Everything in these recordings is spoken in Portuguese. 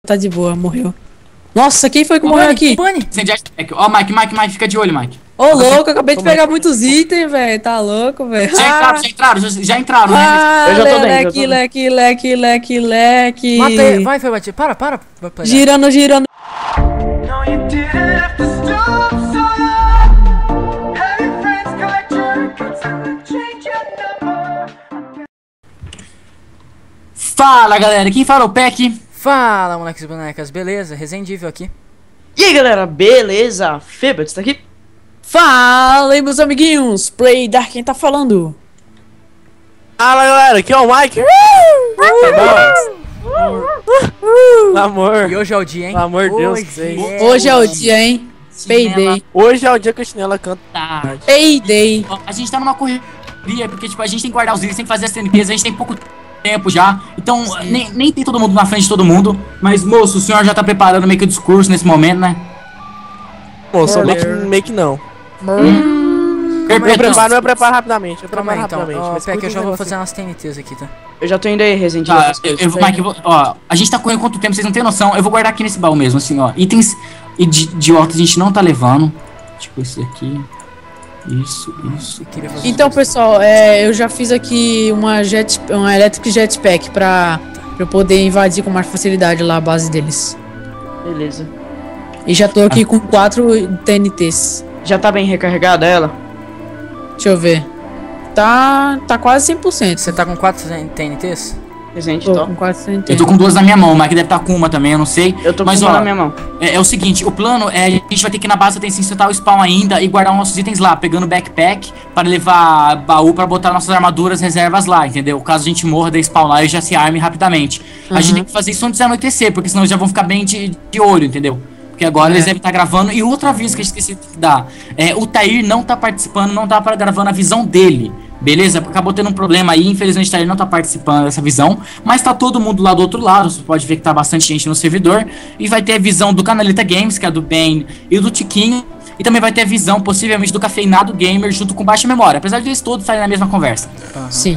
Tá de boa, morreu. Nossa, quem foi que morreu aqui? Ó, Mike, fica de olho, Mike. Ô, louco, eu acabei de pegar muitos itens, velho. Tá louco, velho. Já entraram, né? Eu já tô dentro. Leque. Mata aí, vai, bate. Para. Girando. Fala, galera, quem fala o Peck? Fala, moleques e bonecas, beleza? Resendível aqui. E aí, galera, beleza? Febert tá aqui? Fala aí, meus amiguinhos. Play Dark, quem tá falando? Fala, galera, aqui é o Mike. Amor. E hoje é o dia, hein? Pelo amor de Deus. Hoje é o dia, hein? Payday. Hoje é o dia que a chinela canta. Payday. A gente tá numa correria, porque tipo, a gente tem que guardar os itens, tem que fazer as TNPs, a gente tem pouco tempo já. Então, nem tem todo mundo na frente de todo mundo. Mas, moço, o senhor já tá preparando meio que o discurso nesse momento, né? Moço, meio que não. Eu preparo rapidamente. Calma aí, então. Peck, eu já vou fazer umas TNTs aqui, tá? Eu já tô indo aí, Resident Evil. Mike, ó, a gente tá correndo quanto tempo, vocês não tem noção. Eu vou guardar aqui nesse baú mesmo, assim, ó. Itens idiotas a gente não tá levando. Tipo esse aqui. Isso. Então, pessoal, eu já fiz aqui uma Electric Jetpack pra eu poder invadir com mais facilidade lá a base deles. Beleza. E já tô aqui com 4 TNTs. Já tá bem recarregada ela? Deixa eu ver. Tá quase 100%. Você tá com 4 TNTs? Resident, Tô com 4 TNTs. Eu tô com 2 na minha mão, o Mike deve estar com uma também, eu não sei. Eu tô com mas, uma ó, na minha mão. É o seguinte, o plano é a gente vai ter que ir na base até insetar o spawn ainda e guardar nossos itens lá, pegando backpack para levar baú para botar nossas armaduras reservas lá, entendeu? Caso a gente morra, daí spawn lá e já se arme rapidamente. A gente tem que fazer isso antes de anoitecer, porque senão já vão ficar bem de olho, entendeu? Porque agora eles devem estar gravando. E outro aviso que a gente esqueci de dar. O Tair não tá participando, não tá gravando a visão dele. Beleza? Acabou tendo um problema aí. Infelizmente o Tair não tá participando dessa visão. Mas tá todo mundo lá do outro lado. Você pode ver que tá bastante gente no servidor. E vai ter a visão do Canalita Games, que é do Ben e do Tiquinho. E também vai ter a visão, possivelmente, do Cafeinado Gamer junto com baixa memória. Apesar de eles todos estarem na mesma conversa. Sim.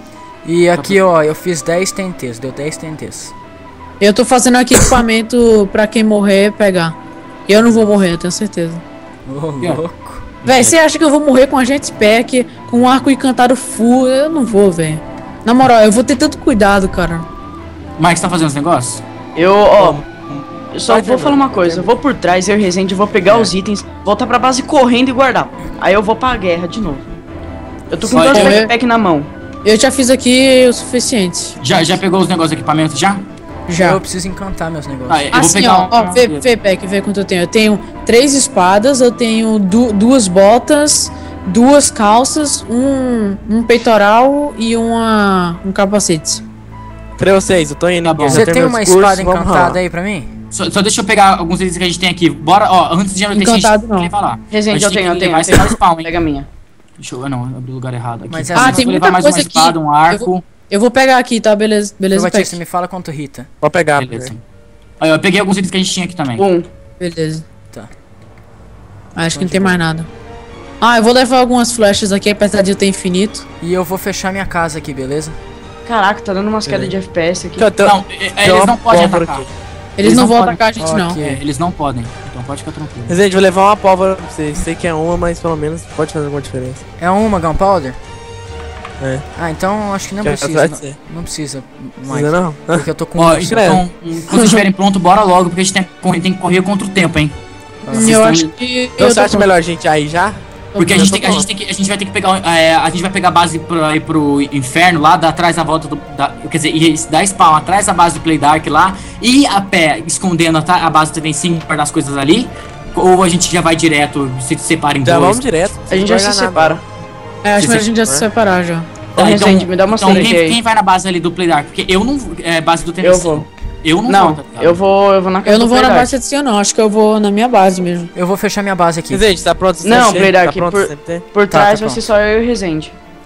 E aqui, ó, eu fiz 10 TNTs. Deu 10 TNTs. Eu tô fazendo aqui equipamento pra quem morrer pegar. Eu não vou morrer, eu tenho certeza. Ô, louco. Véi, você acha que eu vou morrer com a jetpack, com um arco encantado full? Eu não vou, velho. Na moral, eu vou ter tanto cuidado, cara. Mike, você tá fazendo os negócios? Eu só vou falar uma coisa. Eu vou por trás, eu e o Resident, vou pegar os itens, voltar pra base correndo e guardar. Aí eu vou pra guerra de novo. Eu tô com 2 backpack na mão. Eu já fiz aqui o suficiente. Já pegou os negócios de equipamento já? Já. Eu preciso encantar meus negócios. Eu vou Assim, pegar vê, Peck, vê quanto eu tenho. Eu tenho 3 espadas, eu tenho 2 botas, 2 calças, um peitoral e um capacete. Cadê vocês? Eu tô indo. Tá bom. Você tem uma espada encantada aí pra mim? Só deixa eu pegar alguns itens que a gente tem aqui. Bora, ó, antes de anoitecer, Encantado não. levar lá. Resident, eu tenho. Spawn, hein? Pega a minha. Deixa eu... Não, abri o lugar errado aqui. Mas tem vou muita levar mais coisa uma espada, aqui. um arco. Eu vou pegar aqui, tá? Beleza, Batista, Peck. me fala quanto Rita. Pode pegar. Beleza. Aí, eu peguei alguns itens que a gente tinha aqui também. Beleza. Tá. Acho que não tem mais nada. Eu vou levar algumas flechas aqui, apesar de eu ter infinito. E eu vou fechar minha casa aqui, beleza? Caraca, tá dando umas quedas de FPS aqui. Não, eles não podem atacar. Eles não vão podem. atacar a gente, não. Ok. Eles não podem, então pode ficar tranquilo. Resident, vou levar uma pólvora pra vocês. Sei que é uma, mas pelo menos pode fazer alguma diferença. É uma Gunpowder? É. Então acho que não precisa. Não precisa mais. Não? Porque eu tô com Ó, então, quando vocês estiverem pronto, bora logo, porque a gente tem que correr contra o tempo, hein? Eu acho que... Então você acha melhor a gente aí já? Porque a gente vai ter que pegar. A gente vai pegar a base pra ir pro inferno lá, atrás da volta quer dizer, dar spawn atrás da base do Play Dark lá, e a pé escondendo a base do TV5 para dar as coisas ali. Ou a gente já vai direto, se separa em Já dois. vamos direto. A gente já se separa. Acho que a gente já se separar já. Resident, me dá uma então aí. quem vai na base ali do Play Dark? Porque eu não. Base do TV5. Eu vou. Eu não Não, vou, tá eu vou na casa Eu não do vou na Play base de não, acho que eu vou na minha base mesmo. Eu vou fechar minha base aqui. Resident, tá pronto? Não, Play Dark, tá pronto, por trás tá vai ser só eu e o Resident.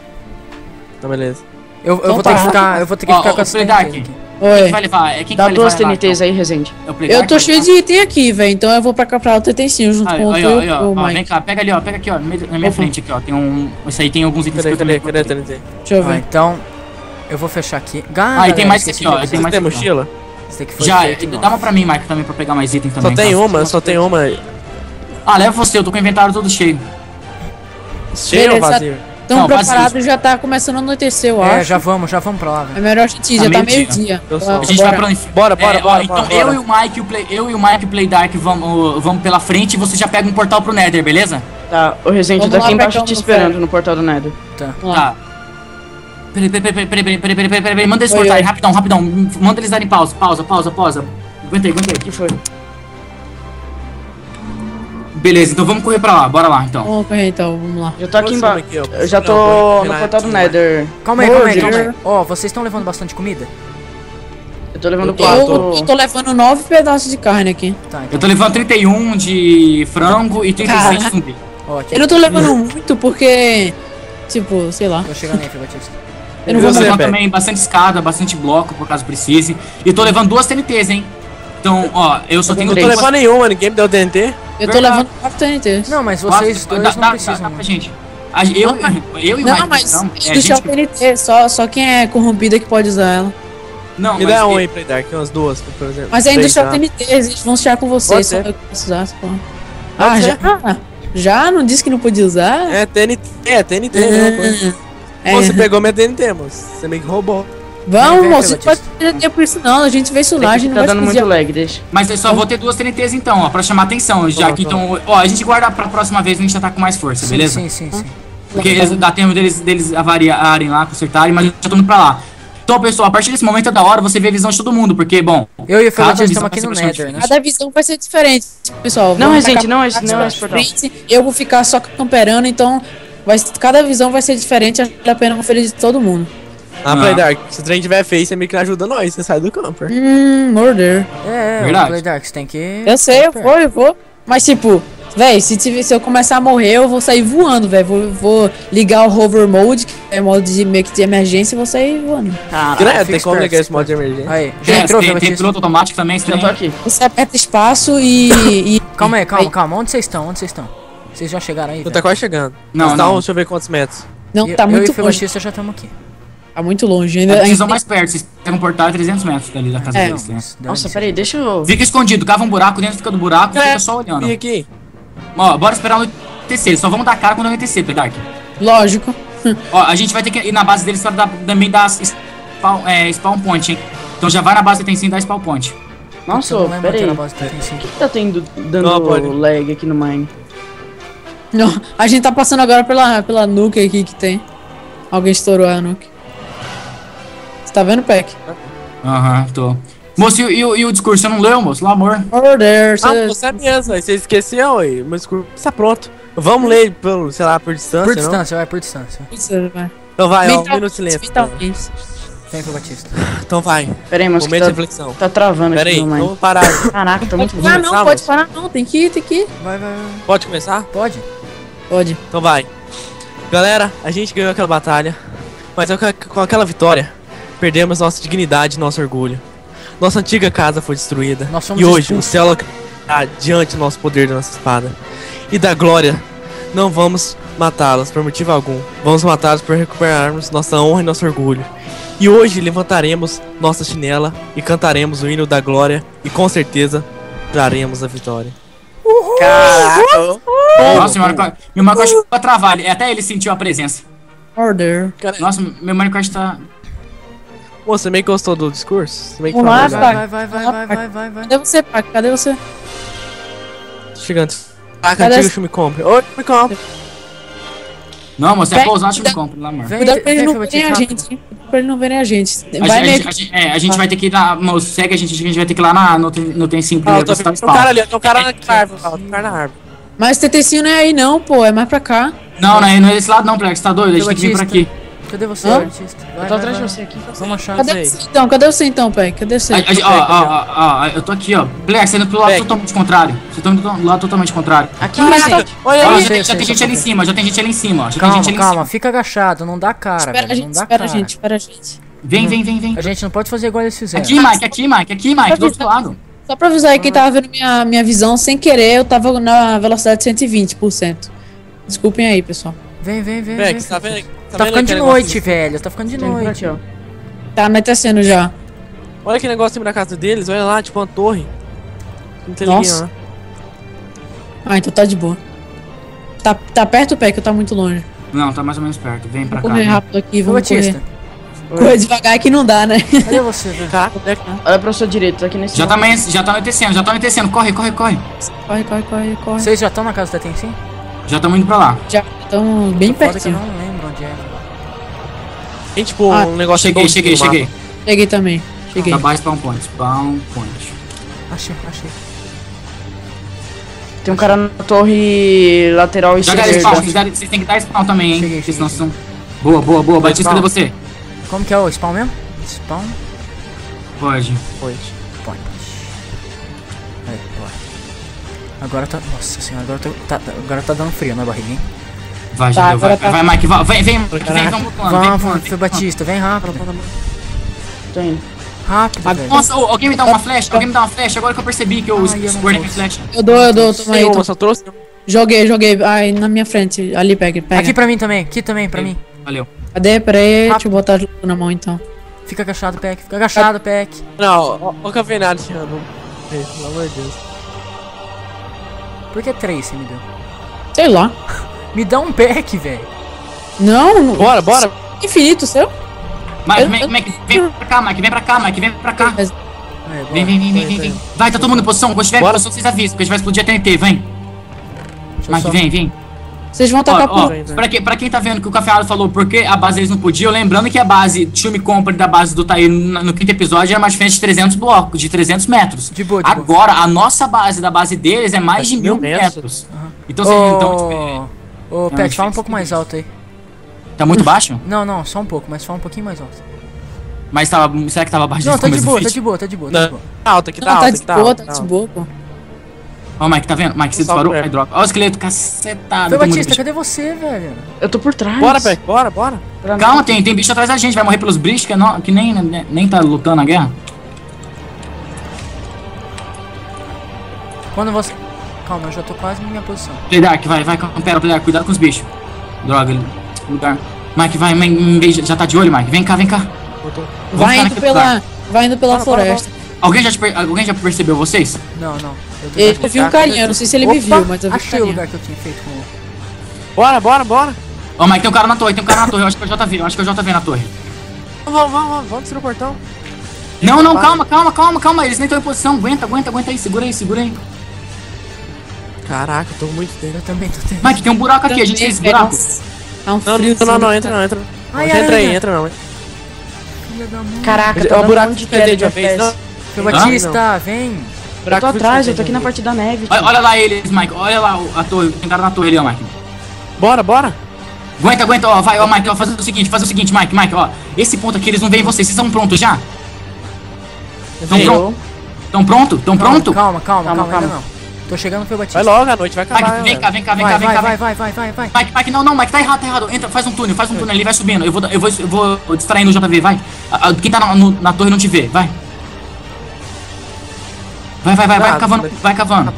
Então beleza. Eu vou ter que ficar. Eu vou ter que ficar com essa Play Dark. Oi. Quem vai levar? Quem Dá vai levar 2 ela, TNTs então? aí, Resident. É o Play Eu Dark, tô vai cheio levar. de item aqui, velho, então eu vou pra cá pra outra itemzinho junto com o Vem Mike. cá, pega ali, ó, pega aqui, ó, na minha frente aqui, ó, tem um... Esse aí tem alguns itens que eu também... Cadê a TNT? Deixa eu ver. Então, eu vou fechar aqui. E tem mais que aqui, ó, tem mais Tem aqui, ó. mochila? Esse daqui foi Já, feito, dá nossa. uma pra mim, Mike, também, pra pegar mais item também. Só tem tá? uma, só tem uma. Ah, leva você, eu tô com o inventário todo cheio. Cheio ou Beleza. vazio? Tão Não, preparados, já tá começando a anoitecer, eu É, acho. já vamos pra lá, É velho. melhor a gente ir, Tá já tá meio-dia. meio-dia. Eu sou- A gente Bora. vai pra Bora, bora, bora, então bora, eu bora. e o Mike e o Play Dark vamos pela frente e você já pega um portal pro Nether, beleza? Tá, o Resende Vamos tá aqui lá, embaixo Pecão, te no esperando ferro. no portal do Nether. Vamos lá. Tá. Peraí. Manda eles Oi, cortarem, oi. rapidão. Manda eles darem pausa. Aguentei. Beleza, então vamos correr pra lá, bora lá então. Vamos correr então, vamos lá. Já tô aqui Posição embaixo. aqui, ó. Eu já Não, tô vou no virar portal do aqui, Nether. Calma aí, calma aí. Morder. Ó, vocês estão levando bastante comida? Eu tô levando Eu tô- Eu 4. tô levando 9 pedaços de carne aqui. Tá, Eu então. tô levando 31 de frango e 36 de Caraca. zumbi. Ó, aqui. Eu não tô levando muito porque, tipo, sei lá. Tô chegando aí, Fio Batista. Eu não Eu vou tô Você, levando Peck? também bastante escada, bastante bloco, por caso precise. E tô levando 2 TNTs, hein? Então, ó, eu só tenho Não tô três. levando nenhuma, ninguém me deu TNT. Eu tô Verdade. levando 4 TNTs. Não, mas vocês dois não precisam. Dá pra gente. Eu e o Não, Mike mas precisamos. É, deixar o gente, TNT, só quem é corrompida que pode usar ela. não, Me mas dá um aí, Play Dark, umas duas, por exemplo. Mas ainda Três, deixar o tá? TNT, eles vão chegar com Pode vocês, só ser. eu que posso usar, porra. Pode Ah, ser. já? Já? Não disse que não podia usar? É TNT, não, pô. É. Você pegou minha TNT, moço. Você meio que roubou. Vamos, Vem, moço, vem, não pode ter tempo por isso não, a gente vê isso lá, a gente Tá não dando vai muito fazer. lag, deixa. Mas eu só vou ter 2 TNTs então, ó, pra chamar atenção. Já que então, ó, a gente guarda pra próxima vez, a gente já tá com mais força, beleza? Sim. Porque dá tempo deles avariarem lá, consertarem, mas já tô indo pra lá. Então, pessoal, a partir desse momento é da hora você ver a visão de todo mundo, porque, bom, Eu e o Fio Cada Batista visão estamos aqui vai no ser bastante Nether, né? Cada visão vai ser diferente, pessoal. Não, vamos gente, tacar não é esse- pra não é esse portal. frente, eu vou ficar só camperando, então cada visão vai ser diferente, acho que vale a pena conferir de todo mundo. Ah, Play Dark, se o trem tiver feio, você meio que não ajuda nós, você sai do camper. Morder. É, Verdade. o Play Dark, você tem que... Eu sei, eu vou. Mas tipo, véi, se eu começar a morrer, eu vou sair voando, velho. Vou ligar o hover mode, que é modo de meio que de emergência, e vou sair voando. Caraca, Direto, fica tem como esperto, ligar esse fica modo de emergência. Aí, já é, entrou, Fio tem Batista? piloto automático também, já tô aqui. Você aperta espaço e. Calma aí, calma. Onde vocês estão? Vocês já chegaram aí, Tu tá velho? quase chegando. Não, Tá, não. deixa eu ver quantos metros. Não, Eu tá e muito o Fio longe. Batista já estamos aqui. Tá muito longe. Ainda, Vocês vão ainda- mais perto, vocês pegam um portal a 300 metros dali da casa É. deles, né? Mas dá Nossa, licença. peraí, deixa eu... Fica escondido, cava um buraco, dentro fica do buraco, fica só olhando. Vim aqui. Ó, bora esperar anoitecer, só vamos dar cara quando anoitecer, Dark. Lógico. Ó, a gente vai ter que ir na base deles pra também dar spawn point, hein? Então já vai na base que tem sim dar spawn point. Nossa, Eu não lembro peraí. aquela O base que tem sim. que tá tendo dando Não, pode. lag aqui no mine? Não, a gente tá passando agora pela nuke aqui que tem. Alguém estourou a nuke. Você tá vendo, Peck? Aham, tô. Moço, e o discurso, você não leu, moço? Pelo amor. Order, Ah, você é mesmo, aí você esqueceu, aí. Meu discurso tá pronto. Vamos ler pelo, sei lá, por distância, Por não? distância, vai por distância. Então vai, ó, um Mental- minuto de silêncio. mentalmente. Vem, Fio Batista. Então vai, Peraí, mas que momento de tá, reflexão. tá travando Pera aqui aí, no mine. vamos parar. Caraca, tá muito Pode parar ruim. não, começar, pode moço? parar não, tem que ir. Vai. Pode começar? Pode? Pode. Então vai. Galera, a gente ganhou aquela batalha, mas com aquela vitória, perdemos nossa dignidade e nosso orgulho. Nossa antiga casa foi destruída. Nós somos E hoje expulsos. o céu está diante do nosso poder da nossa espada. E da glória, não vamos matá-las por motivo algum. Vamos matá-las por recuperarmos nossa honra e nosso orgulho. E hoje levantaremos nossa chinela e cantaremos o hino da glória e com certeza traremos a vitória. Caraca. Nossa, meu Minecraft ficou a travar, até ele sentiu a presença. Order. Nossa, meu Minecraft tá... Moça, você meio que gostou do discurso? Você meio que Vamos lá, falou, né? Vai. Cadê você, Pac? Cadê você? Tô chegando. Ah, Cadê cantiga, esse- me compre. Oi, me compre. Não, moço, é Vem, pousar, me cuida- compra, lá, amor. Vem, Cuidado pra eles vem, não Fio verem a Batista, gente, hein? Cuidado pra eles não verem a gente. A Vai meio gente, a gente vai ter que ir na... Moço, segue a gente vai ter que ir lá no tem 5 Ah, primeiro tô pra vendo. citar Tem o um cara spawn. ali, tem um cara na árvore. Ó, tem um cara na árvore. Mas TTC não é aí não, pô, é mais pra cá. Não, não é desse lado não, Plex, tá doido? A gente Fio tem que vir por Batista. aqui. Cadê você, Hã? artista? Eu tô atrás de você aqui. Vamos achar. Cadê sei. você então? Cadê você então, Peck? Cadê você? Ó, eu tô aqui, ó. Plex, você indo pro lado Peck. totalmente contrário. Você tá indo do lado totalmente contrário. Aqui, Mas mas tá- Olha Ó, aí. já sei, tem sei, gente ali em sei. cima, já tem gente ali em cima, ó. Já tem Calma, gente ali em calma, cima. fica agachado, não dá cara, Espera a velho, gente, não dá espera a cara. gente, espera a gente. Vem. A gente não pode fazer igual eles fizeram. Aqui, Mike, do outro lado. Só pra avisar aí quem tava vendo minha visão sem querer, eu tava na velocidade de 120%. Desculpem aí, pessoal. Vem. Peck, você tá vendo? Tá ficando de noite, velho, tá ficando de Tem por noite. aqui, ó. Tá anoitecendo já. Olha que negócio em cima da casa deles, olha lá, tipo uma torre. Não tem Nossa. ninguém lá. Ah, então tá de boa. Tá perto o pé que eu tá muito longe. Não, tá mais ou menos perto. Vem pra Vou cá. correr vem. rápido aqui, Ô, vamos Batista. correr. Correr devagar que não dá, né? Cadê você, velho? Caraca, onde é que tá? Olha pra sua direita, tá aqui nesse. Já tá anoitecendo. Corre. Corre, corre, corre, corre. Vocês já estão na casa da Tenshin? Já estamos indo pra lá. Já estão bem Foda que eu pertinho. não lembro onde é. Tem tipo Ah, um negócio Cheguei. Cheguei também. Cheguei. Tá baixo spawn point. Spawn point. Achei. Tem um cara na torre lateral Joga esquerda. spawn, vocês têm que dar spawn também, hein? Cheguei. Porque senão vocês são... Boa. Batista, cadê você? Como que é o spawn mesmo? Spawn Pode. Point. point. Aí, bora. Agora tá... Nossa senhora, agora tá dando frio na barriga, hein? Vai, Tá, já deu, agora vai. tá. Vai, Mike, vem, Caraca. vamos pulando. Vamos, foi Batista, vem rápido. Tô indo. Rápido, velho. Nossa, alguém me dá uma flecha, agora que eu percebi que eu Ai, eu não guardei minha posso. flecha. Eu dou, toma aí. Tem uma, Toma. só trouxe. Joguei. Ai, na minha frente. Ali, pega. Aqui pra mim também, pra mim. Valeu. Cadê? Pera aí, Rápido. deixa eu botar na mão então. Fica agachado, Peck. Fica agachado, Peck. Não, ó o cafeinado tirando. Pelo amor de Deus. Por que 3 você me deu? Sei lá. Me dá um Peck, velho. Não. Bora. Infinito, seu? Mike, vem pra cá, Mike, vem pra cá. Mas- Vem. Vai, tá todo mundo em posição. Quando tiver em Bora. posição, vocês avisam, porque a gente vai explodir a TNT, vem. Deixa eu só- Mike, vem. Vocês vão tacar Ó, por... pra quem tá vendo que o Cafeado falou porque a base deles não podia, lembrando que a base Chume Company da base do Taí no quinto episódio era uma diferença de 300 blocos, de 300 metros. De boa. Agora, a nossa base da base deles é mais de 1000 metros. Então, tipo, Ô, uma Peck, fala um diferença pouco mais alto aí. tá muito baixo? Não, só um pouco, mas fala um pouquinho mais alto. Mas será que tava baixo? Não, tá de começo do boa, vídeo? tá de boa. Não. Tá alto aqui, Não, tá tá alto de aqui, tá boa, alto. tá de boa, pô. Ó, Mike, tá vendo? Mike, você Só disparou? perto. Aí, droga. Ó o esqueleto, cacetado. Foi tem muito Batista, bicho. cadê você, velho? Eu tô por trás. Bora, Peck, bora. Calma, tem bicho atrás da gente, vai morrer pelos bichos que nem tá lutando a guerra. Quando você... Calma, eu já tô quase na minha posição. Playdark, vai, Playdark, cuidado com os bichos. Droga, lugar. Mike, vai, já tá de olho, Mike. Vem cá. Vamos Vai ficar indo naquele lugar. vai indo pela floresta. Alguém já percebeu vocês? Não. Eu vi um carinha, eu não sei se ele me viu, mas eu vi um Achei o carinha. lugar que eu tinha feito com o... Bora. Ó, Mike, tem um cara na torre, eu acho que é o JV na torre. Vamos destruir o portão. Não, calma, eles nem estão em posição, aguenta aí, segura aí. Caraca, eu tô muito dentro. Eu também tô tendo. Mike, tem um buraco aqui, a gente tem esse buraco. Tá um Não, frio. entra. Ai, Entra aranha. não. Filha da mãe. Caraca, É tá o dando buraco um monte de que perder de queda uma de vez. Não, FPS. Foi Batista, vem. Eu tô atrás, eu tô aqui na parte da neve. tio. Olha lá eles, Mike, olha lá a torre, tem cara na torre ali, ó, Mike. Bora. Aguenta, ó, vai, ó, Mike, ó, faz o seguinte, Mike, ó. Esse ponto aqui eles não veem vocês estão prontos já? Eu- Tão pronto? Calma, Calma. ainda não. Tô chegando, foi Batista. Vai logo, a noite vai acabar. Mike, vem cá. Vai. Mike, não, Mike, tá errado. Entra, faz um túnel ali, vai subindo. Eu vou distraindo o JV, vai. Quem tá na torre não te vê, vai. Vai cavando.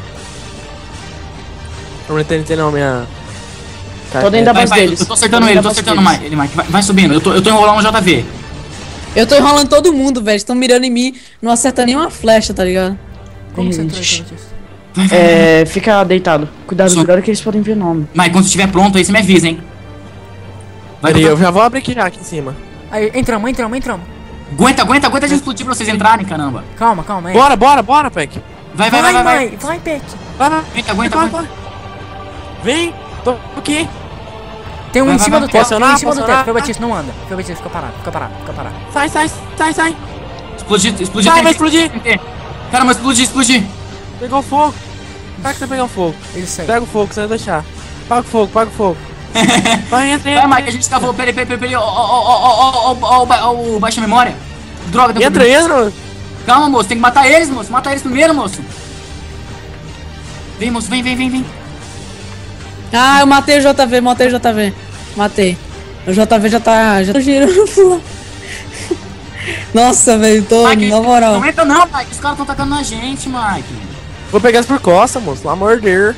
Não TNT não, minha... Tô dentro da base Vai, deles. eu tô acertando ele, Mike. Vai subindo, eu tô enrolando o JV. Eu tô enrolando todo mundo, velho. Estão mirando em mim, não acerta nenhuma flecha, tá ligado? Como você entrou aí, foi Batista? Fica deitado. Cuidado que eles podem ver nome. Mike, quando você estiver pronto aí, você me avisa, hein. Vai, Peraí, eu já vou abrir aqui em cima. Aí, entramos. Aguenta de explodir pra vocês entrarem, caramba. Calma, aí. Bora, Peck. Vai. Vai, Peck. Vai. Aguenta. Vem, tô aqui. Tem um Vai, em cima vai, do vai. teto, tem um em cima do Posicionar. teto. Foi Batista, não anda. Foi Batista, fica parado. Sai. Explodir. Vai explodir. Caramba, explodir. Pegou fogo. Será que tá pegando fogo? Ele saiu. Pega o fogo, você vai deixar. Paga o fogo. Vai, entra. Vai, Mike, a gente escavou. Peraí. Ó, o baixa memória. Droga, deu Entra. Calma, moço, tem que matar eles, moço. Mata eles primeiro, moço. Vem, moço, vem. Ah, eu matei o JV. Matei. O JV já tá girando. Nossa, velho, tô Mike, na moral. não entra não, Mike. Os caras tão atacando na gente, Mike. Vou pegar as por costa, moço. Pelo amor de Deus.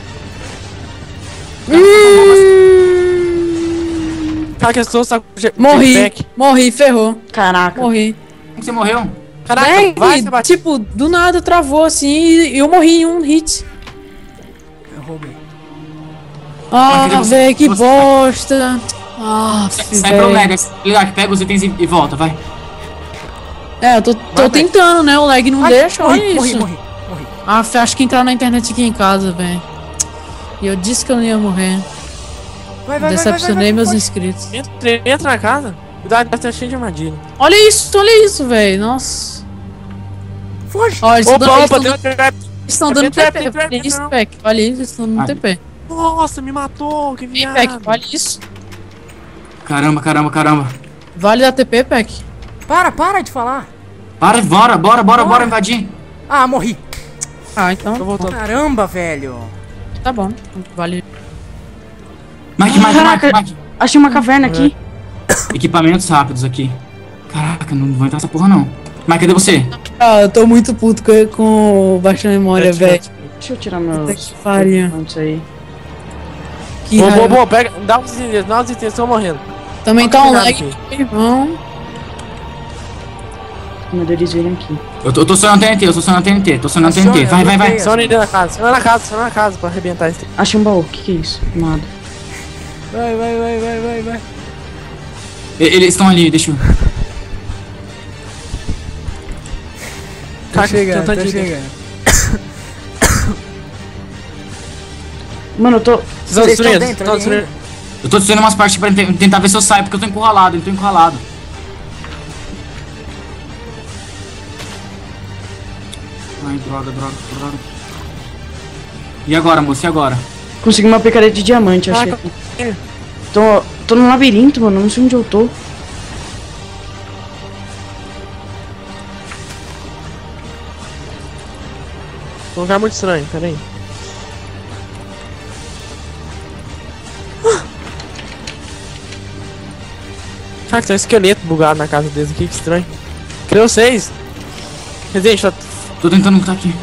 Cara, que as pessoas estão com Morri, ferrou. Caraca. Morri. Como que você morreu? Caraca, Véi, vai, Sebastião. tipo, do nada travou assim e eu morri em um hit. Eu roubei. Ah, Mas velho, que você- bosta. Ah, Sai pro lag, pega os itens e volta, vai. É, eu tô tentando, né? O lag não deixa, olha morri, isso. morri. Ah, acho que entrar na internet aqui em casa, velho. E eu disse que eu não ia morrer. Vai, Decepcionei meus pode. inscritos. Entra na casa. Cuidado, deve estar cheio de armadilha. Olha isso, velho. Nossa. Foge. Olha, eles Opa, tem um estão dando trap, TP. tem trap, Olha isso, não. Peck. Olha isso, eles estão dando Ah. TP. Nossa, me matou, que Vem, Peck, viado. olha isso. Caramba. Vale dar TP, Peck. Para de falar. Bora invadir. Ah, morri. Ah, então Tô voltando. Caramba, velho. tá bom. Vale. Mike. Achei uma caverna aqui. Equipamentos rápidos aqui. Caraca, não vou entrar nessa porra não. Mike, cadê você? Ah, eu tô muito puto com baixa memória, velho. Deixa eu tirar meus... Que pariu. Isso aí. Que Boa, raiva. pega, dá uns itens, estão morrendo. Também tá um Cuidado lag, aqui. irmão. Quando eles virem aqui. Eu tô sonhando TNT, Tô sonhando Aciona, TNT. Vai. bloqueia. Só dentro da casa, só na casa pra arrebentar esse. Achei um baú. Que é isso? Nada. Vai. Eles estão ali, deixa eu... Tá Tá chegando. Mano, eu tô... Vocês estão Vocês estão destruindo, dentro estão ali, destruindo. Eu tô destruindo umas partes pra tentar ver se eu saio, porque eu tô encurralado, Ai, droga. E agora, moço, e agora? Consegui uma picareta de diamante, achei. Caraca. Tô num labirinto, mano. Não sei onde eu tô. Um lugar muito estranho, peraí. Caraca, tem um esqueleto bugado na casa deles aqui, que estranho. Criou 6. Residente, tá... Tô tentando lutar aqui.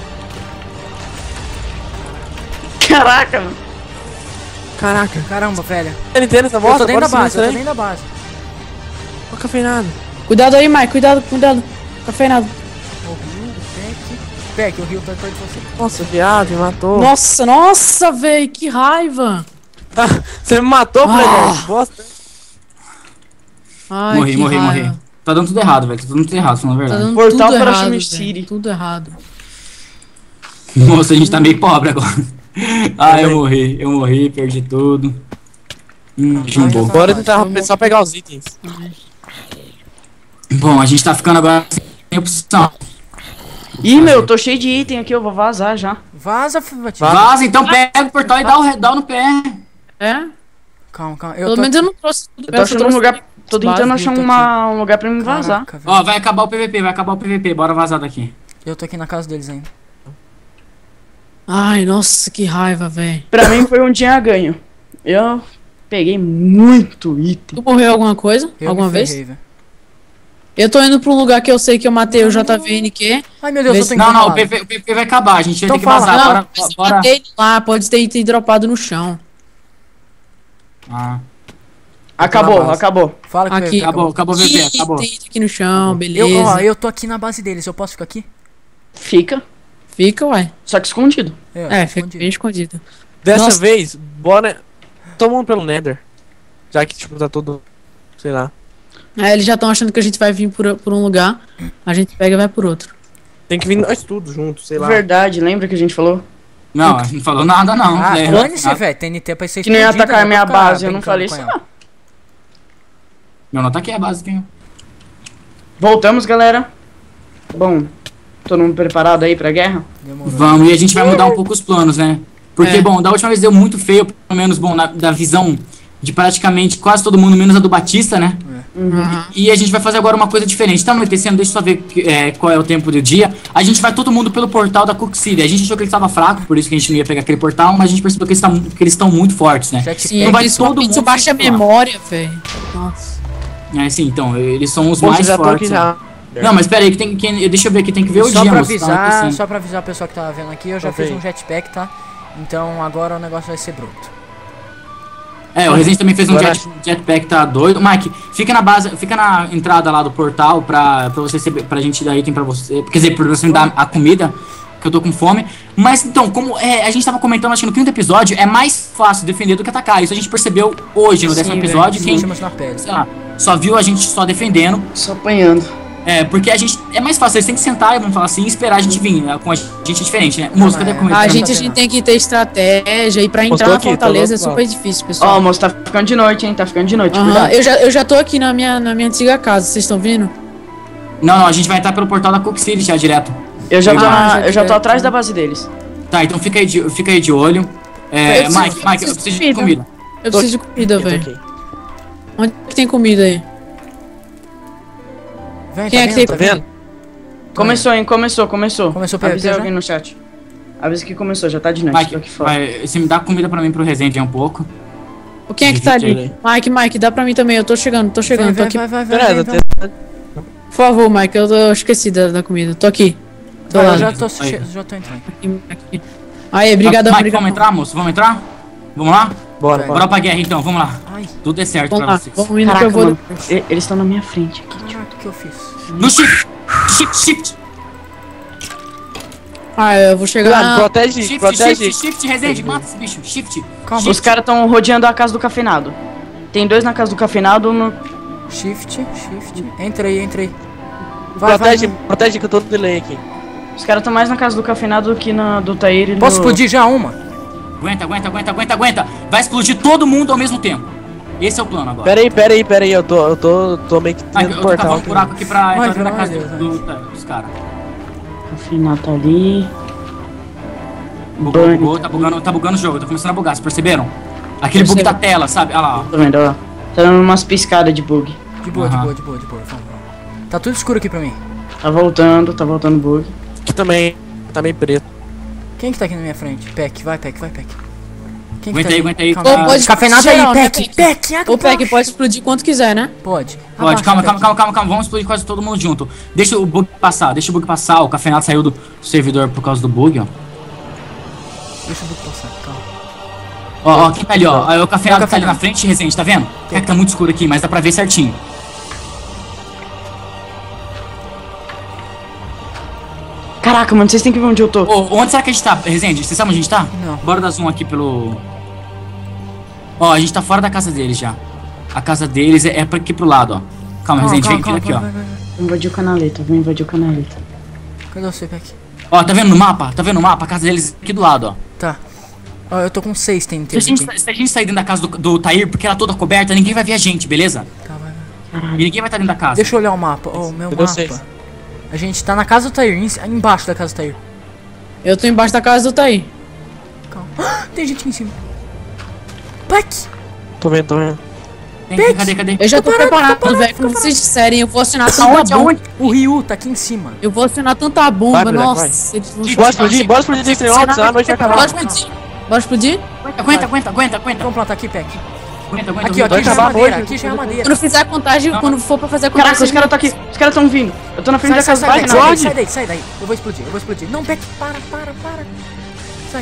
Caraca, mano. Caraca. Caramba, velho. Ele entende essa Eu bosta? tô dentro da Bora base, eu tô estranho. dentro da base. Olha o cafeinado. Cuidado aí, Mike. Cuidado. Cafeinado. O Rio, o Peck, o Rio tá perto de você. Nossa, viado, me matou. Nossa, velho. Que raiva. Você me matou, Fred. Bosta. Ai, Morri. que raiva. Tá dando tudo errado, velho. Tá dando tudo errado, falando a Tá verdade. dando Portal tudo para errado, Shimmer velho. City. Tudo errado. Moça, a gente tá meio pobre agora. Ah, eu morri, perdi tudo. Jumbou. Bora tentar só pegar os itens. Bom, a gente tá ficando agora sem opção. Ih, meu, tô cheio de item aqui. Eu vou vazar já. Vaza, Fatinho. Vaza, então pega o portal e dá o redal no pé. É? Calma. Pelo menos eu não trouxe tudo. Eu tô achando um lugar... Tô tentando achar eu tô um lugar pra me vazar. Caraca, velho. Ó, vai acabar o PVP, bora vazar daqui. Eu tô aqui na casa deles ainda. Ai, nossa, que raiva, velho. Pra mim foi um dia ganho. Eu peguei muito item. Tu morreu alguma coisa? Eu Alguma me vez? ferrei, velho. Eu tô indo pra um lugar que eu sei que eu matei o JVNQ. Ai, meu Deus, Vê eu tô se- Não, o encurralado. PVP vai acabar, a gente vai Então ter que fala. vazar. Não, Bora, mas eu bora. matei ele lá, pode ter item dropado no chão. Ah, Acabou. Fala que Aqui. vai- acabou o PVP, acabou. Tem item aqui no chão, beleza. Eu tô aqui na base deles, eu posso ficar aqui? Fica. Fica, ué. Só que escondido. É, fica escondido. bem escondido. Dessa Nossa. vez, bora... Todo mundo pelo Nether. Já que, tipo, tá todo... Sei lá. É, eles já estão achando que a gente vai vir por um lugar, a gente pega e vai por outro. Tem que vir nós tudo juntos, sei lá. Verdade, lembra que a gente falou? Não, a gente não falou nada não. Ah, né? dane-se, velho. TNT pra ser Que não ia explodida, atacar a né? minha Vou ficar base, eu não brincando falei com isso ela. não. Meu, não tá aqui a base, tem. Voltamos, galera. Bom, todo mundo preparado aí pra guerra? Demorou. Vamos, e a gente vai mudar um pouco os planos, né? Porque, É. bom, da última vez deu muito feio, pelo menos, bom, da visão de praticamente quase todo mundo, menos a do Batista, né? E a gente vai fazer agora uma coisa diferente. Tá anoitecendo, deixa eu só ver qual é o tempo do dia. A gente vai todo mundo pelo portal da Cook City. A gente achou que ele estava fraco, por isso que a gente não ia pegar aquele portal, mas a gente percebeu que eles estão muito fortes, né? Jetpack. Sim, Não vai eles todo mundo isso baixa a circular. memória, velho. Nossa. É, sim, então, eles são os Pô, mais já tô aqui fortes. já. Não, mas pera aí, deixa eu ver aqui, tem que ver o Só dia, pra moço, tá avisar, anoitecendo. só pra avisar o pessoal que tá vendo aqui, eu já Ok. fiz um jetpack, tá? Então agora o negócio vai ser bruto. O Resident também fez um jetpack, tá doido. Mike, fica na base, fica na entrada lá do portal pra você pra gente dar item pra você. Quer dizer, pra você me dar a comida, que eu tô com fome. Mas então, como a gente tava comentando, acho que no quinto episódio, é mais fácil defender do que atacar. Isso a gente percebeu hoje no 10º episódio. Quem, sei lá, só viu a gente só defendendo. Só apanhando. Porque a gente. É mais fácil, eles têm que sentar, vamos falar assim, e esperar a gente vir. Com a gente é diferente, né? Moço, cadê a comida? A gente tem que ter estratégia e pra entrar na fortaleza é super difícil, pessoal. Ó, moço, tá ficando de noite, hein? Tá ficando de noite. Eu já tô aqui na minha antiga casa, vocês estão vindo? Não, a gente vai entrar pelo portal da Cook City já direto. Eu já tô atrás da base deles. Tá, então fica aí de olho. Mike, eu preciso de comida. Eu preciso de comida, velho. Onde que tem comida aí? Quem é que tem? Tá vendo? Começou, hein? Começou. Começou pra Avisa alguém no chat. Avisa que começou, já tá de noite. Mike, aqui fora. Você me dá comida pra mim pro Resident um pouco. Quem é que tá ali? Mike, dá pra mim também, eu tô chegando, tô aqui. Vai. Por favor, Mike, eu esqueci da comida, tô aqui. Já tô entrando. Aqui. Aí, brigadão, Mike, vamos entrar, moço? Vamos entrar? Vamos lá? Bora pra guerra então, vamos lá. Tudo é certo vamos pra lá, vocês. vamos indo. Caraca, que eu vou... mano, eles estão na minha frente aqui. Caraca, o que eu fiz? No shift! Eu vou chegar. Protege. Shift, Resident, mata esse bicho, shift. Calma. Os caras tão rodeando a casa do cafeinado. Tem 2 na casa do cafeinado, no... Shift. Entra aí. Protege que eu tô no delay aqui. Os caras tão mais na casa do cafeinado do que na do Tair e Posso explodir já uma? Aguenta. Vai explodir todo mundo ao mesmo tempo. Esse é o plano agora. Pera aí, eu tô meio que dentro do portal. Eu tô cavando um buraco aqui pra entrar na casa dos caras. Cafeinado tá ali. Bugou, tá bugando o jogo, tá começando a bugar, vocês perceberam? Aquele bug da tela, sabe? Olha lá, ó. Tô vendo, ó. Tá dando umas piscadas de bug. De boa. Vamos. Tá tudo escuro aqui pra mim. Tá voltando o bug. Aqui também, tá meio preto. Quem que tá aqui na minha frente? Peck, vai, Peck. Quem que aguenta aí. Pode cafeinado aí, Peck. O Peck pode explodir quanto quiser, né? Pode, calma. Vamos explodir quase todo mundo junto. Deixa o bug passar. O cafeinado saiu do servidor por causa do bug, ó. Deixa o bug passar, calma. Ó, quem tá ali, ó. O cafeinado tá ali na frente, Resident, tá vendo? É que tá muito escuro aqui, mas dá pra ver certinho. Caraca, mano, vocês têm que ver onde eu tô. Onde será que a gente tá, Resident? Vocês sabem onde a gente tá? Não. Bora dar zoom aqui pelo... Ó, a gente tá fora da casa deles já. A casa deles é pra aqui pro lado, ó. Calma, Resident, vem aqui, ó. Vou invadir o canaleta. Cadê você, Peck? Ó, tá vendo no mapa? A casa deles aqui do lado, ó. Tá. Ó, eu tô com 6 TNT. Se a gente sair dentro da casa do Tair, porque ela é toda coberta, ninguém vai ver a gente, beleza? Tá, vai. E ninguém vai estar dentro da casa. Deixa eu olhar o mapa. Ó, o meu mapa. A gente tá na casa do Tair, embaixo da casa do Tair. Eu tô embaixo da casa do Tair. Calma. Tem gente aqui em cima. Peck! Tô vendo. Cadê? Eu já tô preparado, velho. Como vocês disserem, eu vou acionar tanta bomba. O Ryu tá aqui em cima. Eu vou acionar tanta bomba, nossa. Bora explodir esse negócio, a noite vai acabar. Bora explodir? Aguenta. Vamos plantar aqui, Peck. Aguenta. Aqui já é madeira. Quando fizer a contagem, quando for pra fazer a contagem... Caraca, os caras tão aqui. Os caras tão vindo. Eu tô na frente da casa do Peck. Sai daí. Eu vou explodir. Não, Peck, para. Sai.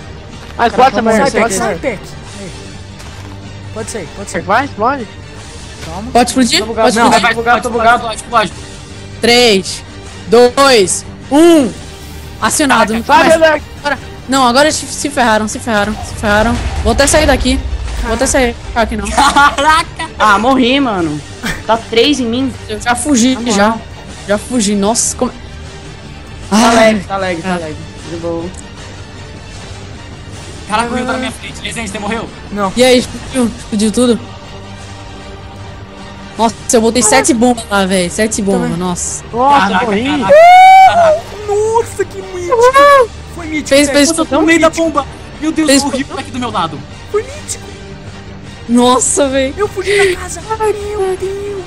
Sai, Peck. Pode sair. Vai, explode. Calma. Pode explodir? Tô bugado. 3, 2, 1. Acionado. Não, agora se ferraram. Vou até sair daqui. Aqui não. Caraca! Morri, mano. Tá 3 em mim. Eu já fugi, Já fugi, nossa. Como... Tá lag. De boa. Caraca, o Rio tá na minha frente. Resident, você morreu? Não. E aí, explodiu tudo? Nossa, eu botei 7 bombas lá, velho. 7 bombas, nossa. Nossa, morri. Nossa, que mítico. Foi mítico. Fez no meio da bomba. Meu Deus, o Rio tá aqui do meu lado. Foi mítico. Nossa, velho. Eu fugi da casa. Meu Deus.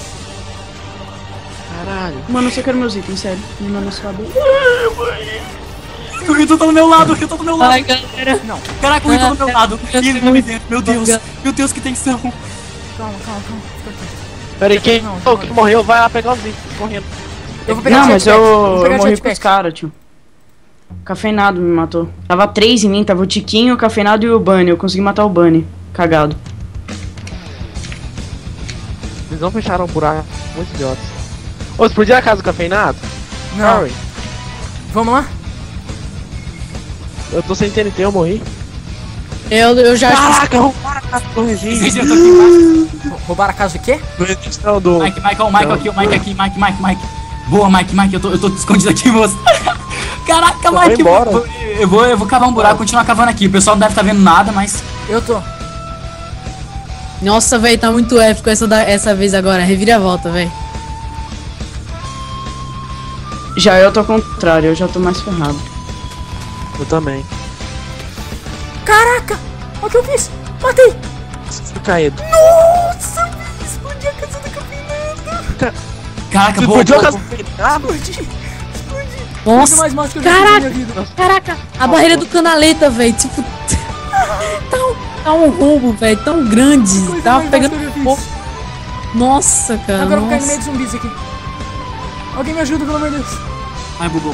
Caralho. Mano, eu só quero meus itens, sério. Me manda sua dor. O Rio tá do meu lado, Ai, galera. Não. Caraca, o Rio tá do meu lado. E ele tá me dentro. Meu Deus, que tensão. Calma. Fica quieto. Pera aí, quem morreu vai lá pegar os itens, correndo. Eu vou pegar Não, mas eu morri com os caras, tio. Cafeinado me matou. Tava 3 em mim, tava o Tiquinho, o Cafeinado e o Bunny. Eu consegui matar o Bunny. Cagado. Eles não fecharam o buraco. Muito idiotas. Ô, explodiram a casa do cafeinado? Não. Sorry. Vamos lá? Eu tô sem TNT, eu morri. Eu já. Caraca, roubaram a casa do Regis. Gente, eu tô aqui embaixo. Roubaram a casa do quê? Do Regis não, do... Mike, ó, o Mike aqui, o Mike aqui, Mike. Boa, Mike, eu tô escondido aqui, moço. Caraca, Vai Mike, embora. eu vou cavar um buraco, continuar cavando aqui. O pessoal não deve estar vendo nada, mas... Eu tô. Nossa, velho, tá muito épico essa vez agora. Reviravolta, velho. Já eu tô ao contrário, eu já tô mais ferrado. Eu também. Caraca! Olha o que eu fiz! Matei! Tô caído. Nossa! Explodi a casa do cafeinado! Caraca, Você boa, explodiu a boa, casa do cafeinado? Explodi! Nossa, mais massa que eu já fiz na caraca, minha vida. caraca, a barreira do canaleta, velho, tipo, tá um rombo, velho, tão grande, Coisa tava mais pegando massa que eu já fiz. fogo. Nossa, cara, Agora eu vou cair no nossa. meio de zumbis aqui. Alguém me ajuda, pelo amor de Deus. Ai, bugou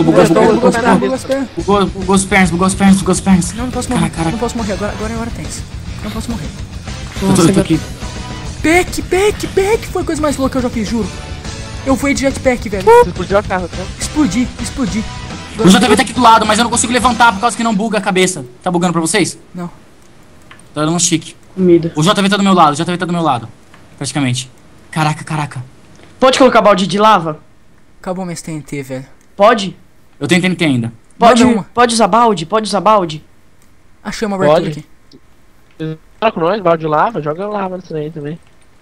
as pernas. Não posso morrer. Caraca. Não posso morrer. Agora é hora tensa. Não posso morrer. Nossa, Eu tô agora- aqui. Back! Foi a coisa mais louca que eu já fiz, juro. Eu fui de jetpack, velho. Você explodiu a casa, tá? Explodi. O JV tá aqui do lado, mas eu não consigo levantar por causa que não buga a cabeça. Tá bugando pra vocês? Não. Tá dando um chique. Comida. O JV tá do meu lado, praticamente. Caraca. Pode colocar balde de lava? Acabou minha TNT, velho. Pode? Eu tenho TNT ainda. Pode, Manda uma. pode usar balde? Achei uma Pode. abertura aqui. Fala com nós, balde de lava, joga lava nisso aí também.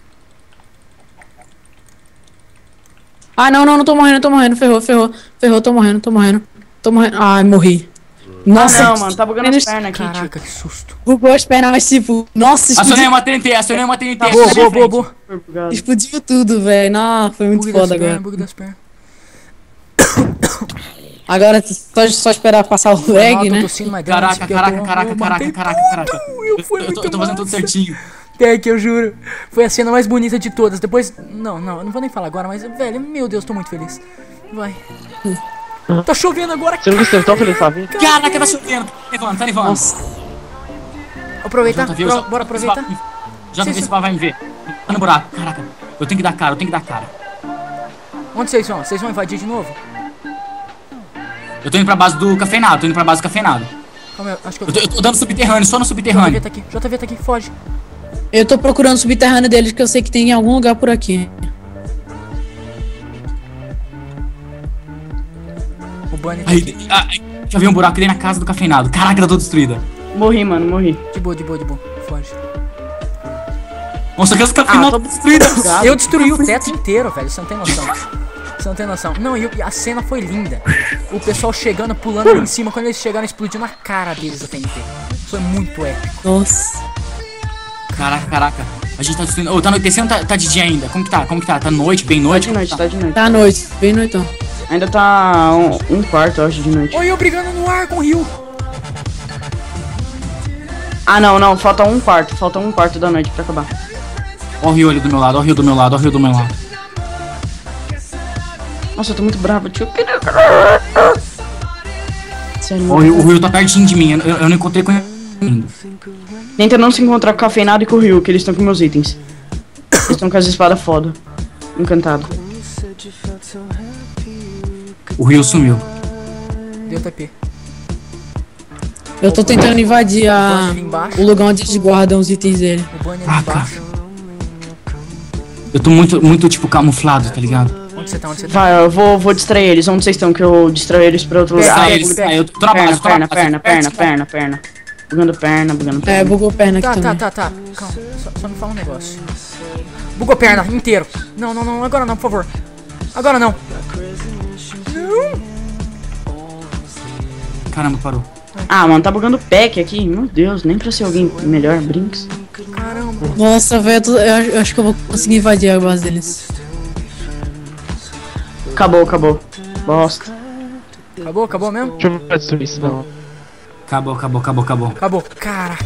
Ah, não tô morrendo, ferrou, tô morrendo. Ai, morri. Nossa, Não, mano, tá bugando as pernas aqui, tio. Caraca, que susto. bugou as pernas, mas tipo, nossa, Acionei uma TNT. Boa. Super bugado. explodiu tudo, velho, não, foi muito Bug foda das agora. pernas, bug das pernas. Agora, só esperar passar o Não, lag, tô né? tossindo, mas dane-se, porque eu matei Caraca. Eu Eu tô fazendo tudo certinho. Back, eu juro. Foi a cena mais bonita de todas. Depois. Não, eu não vou nem falar agora, mas, velho, meu Deus, tô muito feliz. Vai. Tá chovendo agora. Você não viu que você tão feliz com a vida? Caraca, tá chovendo. Tá nevando. Nossa, Aproveitar. JV, Bora aproveitar. JV, esse pau vai me ver. Tá no buraco. Caraca. Eu tenho que dar cara. Onde vocês vão? Vocês vão invadir de novo? Eu tô indo pra base do cafeinado. Calma aí, acho que eu. Eu tô dando subterrâneo, só no JV subterrâneo. tá aqui. JV tá aqui, foge. eu tô procurando o subterrâneo deles, que eu sei que tem em algum lugar por aqui. O Bunny tá aqui. Aí, já vi um buraco ali na casa do cafeinado. Caraca, tá toda destruída. Morri, mano, morri. De boa. Foge. Nossa, a casa do cafeinado tá destruída. Eu destruí o teto inteiro, velho. Você não tem noção. Não, e a cena foi linda. O pessoal chegando, pulando ali em cima. Quando eles chegaram, explodiu na cara deles a TNT. Foi muito épico. Nossa. Caraca. A gente tá destruindo. Ô, tá anoitecendo ou tá de dia ainda? Como que tá? Tá noite, bem Tá noite? de noite, tá de noite. Tá à noite, bem noitão. Ainda tá um quarto, eu acho, de noite. Oi, eu brigando no ar com o Rio. Ah, não, falta um quarto da noite pra acabar. Ó o rio ali do meu lado. Nossa, eu tô muito bravo, tio. Sério, Ó, mano. o rio tá pertinho de mim. Eu não encontrei com ele ainda. Tenta não se encontrar com o cafeinado e com o Rio, que eles estão com meus itens. Eles estão com as espadas foda. Encantado. O rio sumiu. Deu TP. Eu tô tentando invadir O Bunny ali embaixo. o lugar onde eles guardam os itens dele. O Bunny ali Ah, embaixo. Eu tô muito tipo camuflado, tá ligado? Onde você tá? Vai, eu vou distrair eles. Onde vocês estão? Que eu distraio eles pra outro lugar. Sai eles, sai. Eu tô na base, Perna. Bugando perna. É, bugou perna aqui também. Tá. Calma, só me fala um negócio. Bugou perna inteiro. Não, agora não, por favor. Agora não. Caramba, parou. Ah, mano, tá bugando o pack aqui. Meu Deus, nem pra ser alguém melhor, Brinks. Caramba. Nossa, velho, eu acho que eu vou conseguir invadir a base deles. Acabou. Bosta. Acabou mesmo? Deixa eu ver se isso não. Acabou. Acabou. Caraca.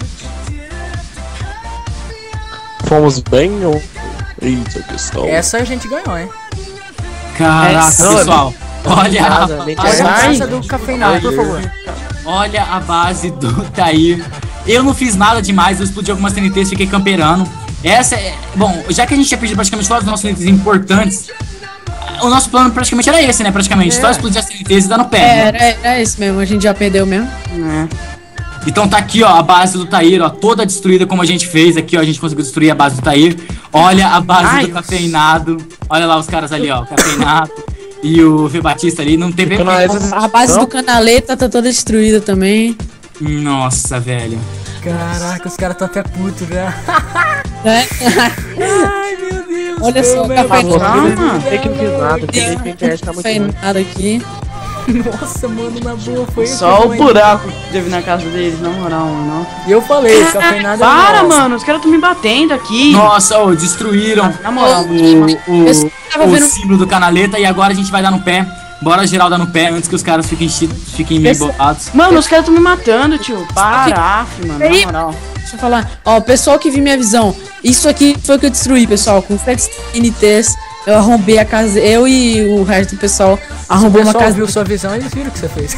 Fomos bem ou. Eita, questão. Essa a gente ganhou, hein? Caraca, Não, pessoal. Olha Nada, nem Olha a Ai. casa do cafeinado, por favor. Olha a base do Tair. Eu não fiz nada demais, eu explodi algumas TNTs, fiquei camperando. Essa é... Bom, já que a gente tinha perdido praticamente todos os nossos itens importantes, o nosso plano praticamente era esse, né? Praticamente, só explodir as TNTs e dar no pé. Era esse mesmo, a gente já perdeu mesmo. Então tá aqui, ó, a base do Tair, ó, toda destruída como a gente fez aqui, ó, a gente conseguiu destruir a base do Tair. Olha a base do cafeinado, olha lá os caras ali, ó, o cafeinado e o Fê Batista ali, não teve... A base do Canaleta tá toda destruída também. Nossa, velho. Caraca, os caras tão até putos já. Né? Ai, meu Deus. Olha só, o Não sei que não fiz nada, porque a internet tá muito ruim. cafeinado aqui. Nossa, mano, na boa, foi Só o buraco que teve na casa deles, na moral, mano. E eu falei, cafeinado é Para, nosso. mano, os caras tão me batendo aqui. Nossa, ó, destruíram Na moral, o símbolo do Canaleta e agora a gente vai dar no pé. Bora geral dar no pé antes que os caras fiquem meio bolados. mano, os caras tão me matando, tio. Para, mano, na moral. Deixa eu falar. Ó, o pessoal que viu minha visão. Isso aqui foi o que eu destruí, pessoal. Com 7 NTs, eu arrombei a casa. Eu e o resto do pessoal arrombou uma casa. Viu sua visão, eles viram o que você fez.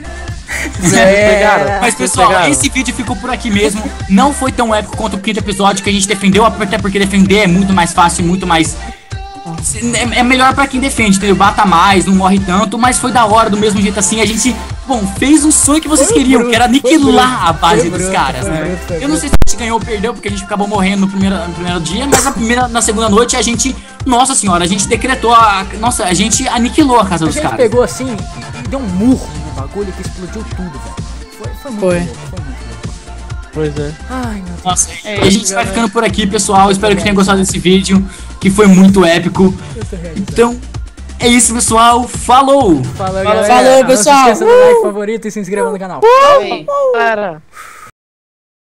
Mas pessoal, esse vídeo ficou por aqui mesmo. Não foi tão épico quanto o quinto episódio que a gente defendeu, até porque defender é muito mais fácil, muito mais... É melhor pra quem defende, entendeu? Bata mais, não morre tanto, mas foi da hora do mesmo jeito assim. A gente, bom, fez um sonho que vocês queriam, que era aniquilar a base dos caras, né? Eu não sei se a gente ganhou ou perdeu, porque a gente acabou morrendo no primeiro dia, mas na segunda noite a gente, nossa senhora, a gente decretou nossa, a gente aniquilou a casa dos caras. A gente pegou assim e deu um murro no bagulho que explodiu tudo, velho. Foi muito louco, foi muito louco. Pois é. Ai, meu Deus. Nossa, a gente vai ficando por aqui, pessoal. Espero que tenham gostado desse vídeo, que foi muito épico. Então, é isso, pessoal. Falou! Falou, galera. Falou, pessoal. Não se esqueça do like, favorito e se inscreva no canal. Para.